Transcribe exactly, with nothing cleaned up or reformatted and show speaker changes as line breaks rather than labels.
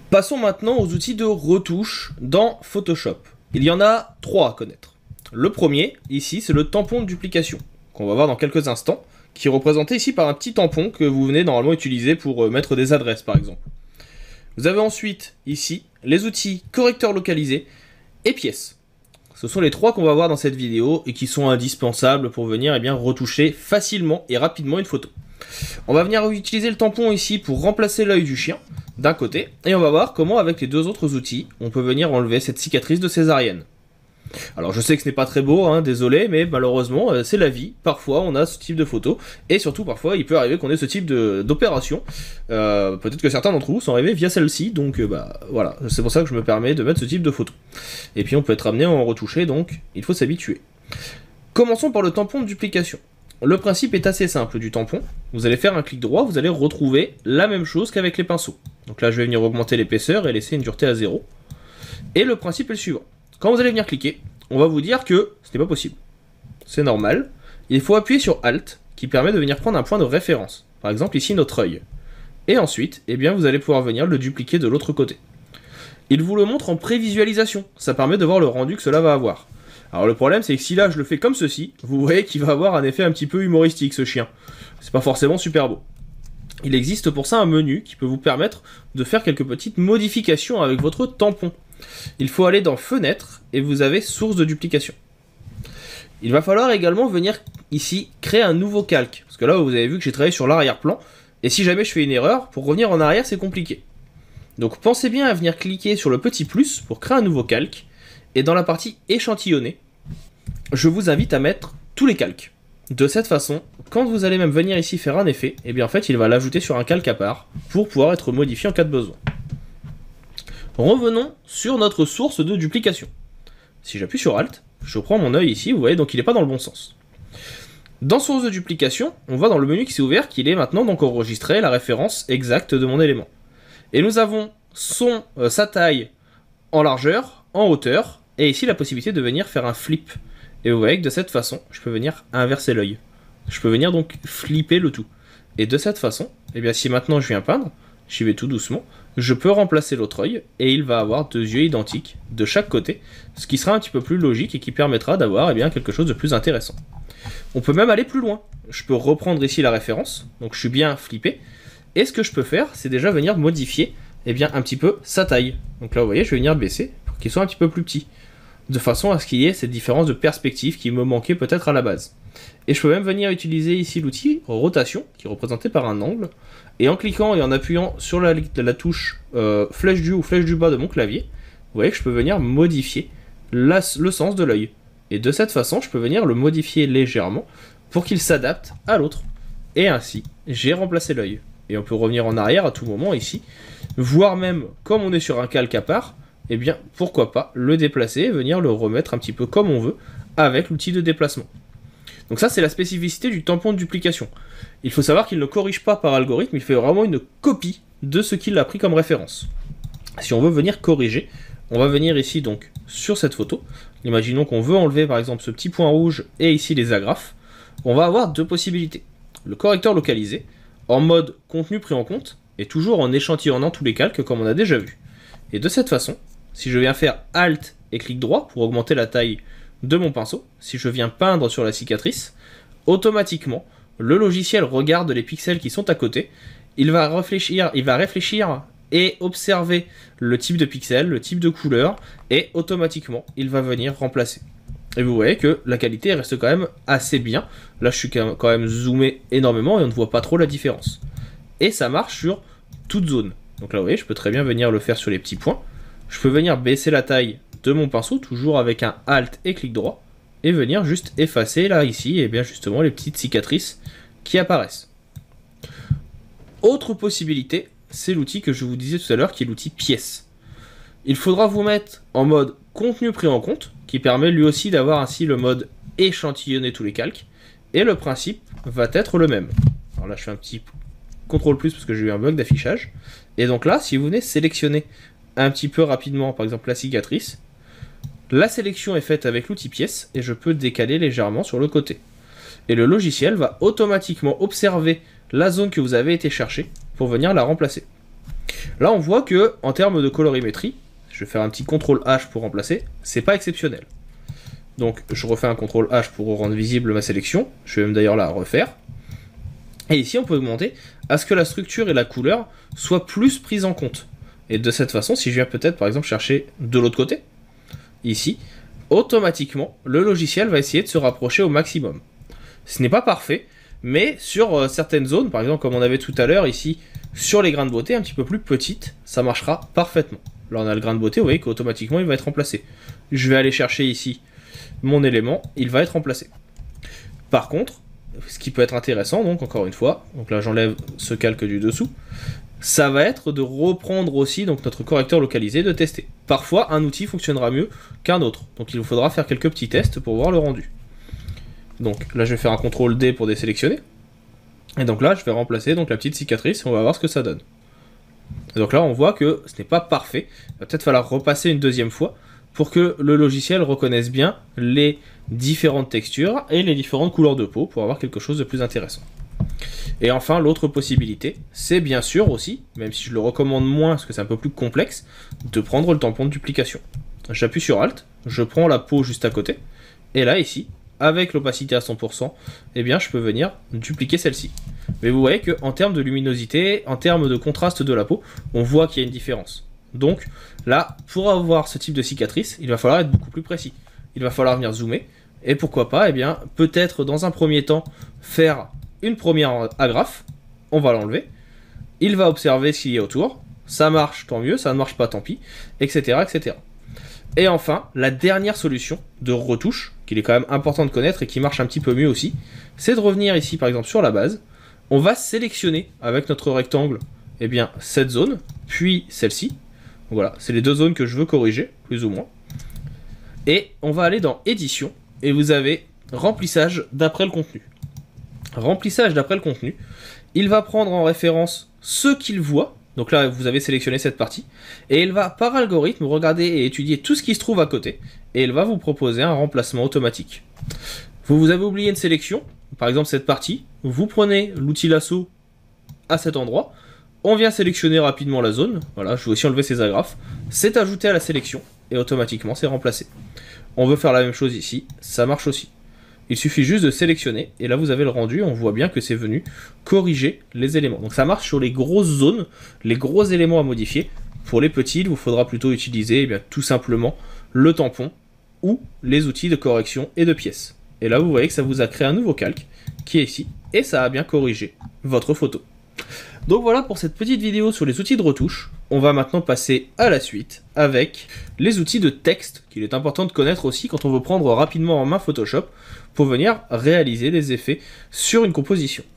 Passons maintenant aux outils de retouche dans Photoshop. Il y en a trois à connaître. Le premier, ici, c'est le tampon de duplication, qu'on va voir dans quelques instants, qui est représenté ici par un petit tampon que vous venez normalement utiliser pour mettre des adresses, par exemple. Vous avez ensuite, ici, les outils correcteur localisé et pièces. Ce sont les trois qu'on va voir dans cette vidéo et qui sont indispensables pour venir eh bien, retoucher facilement et rapidement une photo. On va venir utiliser le tampon ici pour remplacer l'œil du chien, d'un côté, et on va voir comment avec les deux autres outils, on peut venir enlever cette cicatrice de césarienne. Alors je sais que ce n'est pas très beau, hein, désolé, mais malheureusement euh, c'est la vie, parfois on a ce type de photo, et surtout parfois il peut arriver qu'on ait ce type d'opération, euh, peut-être que certains d'entre vous sont arrivés via celle-ci, donc euh, bah voilà, c'est pour ça que je me permets de mettre ce type de photo. Et puis on peut être amené à en retoucher, donc il faut s'habituer. Commençons par le tampon de duplication. Le principe est assez simple du tampon, vous allez faire un clic droit, vous allez retrouver la même chose qu'avec les pinceaux. Donc là je vais venir augmenter l'épaisseur et laisser une dureté à zéro. Et le principe est le suivant. Quand vous allez venir cliquer, on va vous dire que ce n'est pas possible. C'est normal. Il faut appuyer sur Alt, qui permet de venir prendre un point de référence. Par exemple ici notre œil. Et ensuite, eh bien, vous allez pouvoir venir le dupliquer de l'autre côté. Il vous le montre en prévisualisation. Ça permet de voir le rendu que cela va avoir. Alors le problème c'est que si là je le fais comme ceci, vous voyez qu'il va avoir un effet un petit peu humoristique ce chien. C'est pas forcément super beau. Il existe pour ça un menu qui peut vous permettre de faire quelques petites modifications avec votre tampon. Il faut aller dans Fenêtre et vous avez Source de duplication. Il va falloir également venir ici créer un nouveau calque. Parce que là vous avez vu que j'ai travaillé sur l'arrière-plan. Et si jamais je fais une erreur, pour revenir en arrière c'est compliqué. Donc pensez bien à venir cliquer sur le petit plus pour créer un nouveau calque. Et dans la partie échantillonnée, je vous invite à mettre tous les calques. De cette façon, quand vous allez même venir ici faire un effet, et bien en fait il va l'ajouter sur un calque à part pour pouvoir être modifié en cas de besoin. Revenons sur notre source de duplication. Si j'appuie sur Alt, je prends mon œil ici, vous voyez, donc il n'est pas dans le bon sens. Dans source de duplication, on va dans le menu qui s'est ouvert, qu'il est maintenant donc enregistré la référence exacte de mon élément. Et nous avons son, euh, sa taille en largeur, en hauteur, et ici la possibilité de venir faire un flip. Et vous voyez que de cette façon, je peux venir inverser l'œil. Je peux venir donc flipper le tout. Et de cette façon, eh bien si maintenant je viens peindre, j'y vais tout doucement, je peux remplacer l'autre œil, et il va avoir deux yeux identiques de chaque côté, ce qui sera un petit peu plus logique et qui permettra d'avoir eh bien, quelque chose de plus intéressant. On peut même aller plus loin. Je peux reprendre ici la référence, donc je suis bien flippé, et ce que je peux faire, c'est déjà venir modifier eh bien, un petit peu sa taille. Donc là vous voyez, je vais venir baisser pour qu'il soit un petit peu plus petit, de façon à ce qu'il y ait cette différence de perspective qui me manquait peut-être à la base. Et je peux même venir utiliser ici l'outil rotation, qui est représenté par un angle, et en cliquant et en appuyant sur la, la touche euh, flèche du haut ou flèche du bas de mon clavier, vous voyez que je peux venir modifier la, le sens de l'œil. Et de cette façon, je peux venir le modifier légèrement pour qu'il s'adapte à l'autre. Et ainsi, j'ai remplacé l'œil. Et on peut revenir en arrière à tout moment ici, voire même, comme on est sur un calque à part, eh bien, pourquoi pas le déplacer et venir le remettre un petit peu comme on veut avec l'outil de déplacement. Donc ça, c'est la spécificité du tampon de duplication. Il faut savoir qu'il ne corrige pas par algorithme, il fait vraiment une copie de ce qu'il a pris comme référence. Si on veut venir corriger, on va venir ici donc sur cette photo. Imaginons qu'on veut enlever par exemple ce petit point rouge et ici les agrafes. On va avoir deux possibilités. Le correcteur localisé, en mode contenu pris en compte, et toujours en échantillonnant tous les calques comme on a déjà vu. Et de cette façon, si je viens faire Alt et clic droit pour augmenter la taille de mon pinceau, si je viens peindre sur la cicatrice, automatiquement, le logiciel regarde les pixels qui sont à côté, il va réfléchir, il va réfléchir et observer le type de pixel, le type de couleur, et automatiquement, il va venir remplacer. Et vous voyez que la qualité reste quand même assez bien. Là, je suis quand même zoomé énormément et on ne voit pas trop la différence. Et ça marche sur toute zone. Donc là, vous voyez, je peux très bien venir le faire sur les petits points. Je peux venir baisser la taille de mon pinceau, toujours avec un Alt et clic droit, et venir juste effacer, là, ici, et bien justement, les petites cicatrices qui apparaissent. Autre possibilité, c'est l'outil que je vous disais tout à l'heure, qui est l'outil pièce. Il faudra vous mettre en mode contenu pris en compte, qui permet lui aussi d'avoir ainsi le mode échantillonner tous les calques, et le principe va être le même. Alors là, je fais un petit contrôle plus parce que j'ai eu un bug d'affichage, et donc là, si vous venez sélectionner un petit peu rapidement, par exemple la cicatrice, la sélection est faite avec l'outil pièce, et je peux décaler légèrement sur le côté. Et le logiciel va automatiquement observer la zone que vous avez été chercher pour venir la remplacer. Là on voit que en termes de colorimétrie, je vais faire un petit contrôle H pour remplacer, c'est pas exceptionnel. Donc je refais un contrôle H pour rendre visible ma sélection, je vais même d'ailleurs la refaire. Et ici on peut augmenter à ce que la structure et la couleur soient plus prises en compte. Et de cette façon, si je viens peut-être par exemple chercher de l'autre côté, ici, automatiquement le logiciel va essayer de se rapprocher au maximum. Ce n'est pas parfait, mais sur euh, certaines zones, par exemple comme on avait tout à l'heure ici, sur les grains de beauté un petit peu plus petites, ça marchera parfaitement. Là on a le grain de beauté, vous voyez qu'automatiquement il va être remplacé. Je vais aller chercher ici mon élément, il va être remplacé. Par contre, ce qui peut être intéressant, donc encore une fois, donc là j'enlève ce calque du dessous, ça va être de reprendre aussi donc notre correcteur localisé, de tester. Parfois un outil fonctionnera mieux qu'un autre, donc il vous faudra faire quelques petits tests pour voir le rendu. Donc là je vais faire un contrôle D pour désélectionner, et donc là je vais remplacer donc la petite cicatrice, et on va voir ce que ça donne. Et donc là on voit que ce n'est pas parfait, il va peut-être falloir repasser une deuxième fois, pour que le logiciel reconnaisse bien les différentes textures et les différentes couleurs de peau pour avoir quelque chose de plus intéressant. Et enfin, l'autre possibilité, c'est bien sûr aussi, même si je le recommande moins parce que c'est un peu plus complexe, de prendre le tampon de duplication. J'appuie sur Alt, je prends la peau juste à côté, et là ici, avec l'opacité à cent pour cent, eh bien je peux venir dupliquer celle-ci. Mais vous voyez qu'en termes de luminosité, en termes de contraste de la peau, on voit qu'il y a une différence. Donc là, pour avoir ce type de cicatrice, il va falloir être beaucoup plus précis. Il va falloir venir zoomer, et pourquoi pas, eh bien, peut-être dans un premier temps, faire une première agrafe, on va l'enlever, il va observer ce qu'il y a autour, ça marche, tant mieux, ça ne marche pas, tant pis, et cetera, et cetera. Et enfin, la dernière solution de retouche, qu'il est quand même important de connaître et qui marche un petit peu mieux aussi, c'est de revenir ici, par exemple, sur la base, on va sélectionner avec notre rectangle, eh bien, cette zone, puis celle-ci. Voilà, c'est les deux zones que je veux corriger, plus ou moins. Et on va aller dans Édition, et vous avez Remplissage d'après le contenu. Remplissage d'après le contenu, il va prendre en référence ce qu'il voit, donc là vous avez sélectionné cette partie, et il va par algorithme regarder et étudier tout ce qui se trouve à côté, et il va vous proposer un remplacement automatique. Vous, vous avez oublié une sélection, par exemple cette partie, vous prenez l'outil lasso à cet endroit, on vient sélectionner rapidement la zone, voilà, je vais aussi enlever ces agrafes, c'est ajouté à la sélection, et automatiquement c'est remplacé. On veut faire la même chose ici, ça marche aussi. Il suffit juste de sélectionner, et là vous avez le rendu, on voit bien que c'est venu corriger les éléments. Donc ça marche sur les grosses zones, les gros éléments à modifier. Pour les petits, il vous faudra plutôt utiliser eh bien, tout simplement le tampon, ou les outils de correction et de pièces. Et là vous voyez que ça vous a créé un nouveau calque, qui est ici, et ça a bien corrigé votre photo. Donc voilà pour cette petite vidéo sur les outils de retouche. On va maintenant passer à la suite avec les outils de texte qu'il est important de connaître aussi quand on veut prendre rapidement en main Photoshop pour venir réaliser des effets sur une composition.